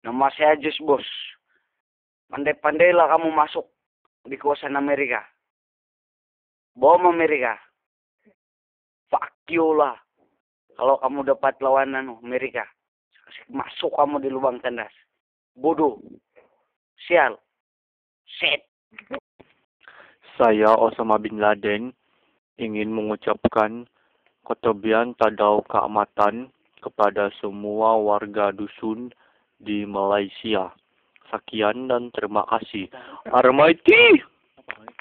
Nama saya Jus Bos. Pandai-pandailah kamu masuk di kawasan Amerika. Bom Amerika. Fuck you lah. Kalau kamu dapat lawanan Amerika. Masuk kamu di lubang tandas. Bodoh. Sial. Set. Saya Osama bin Laden ingin mengucapkan ketebian tadau keamatan kepada semua warga dusun di Malaysia. Sekian dan terima kasih. Almighty!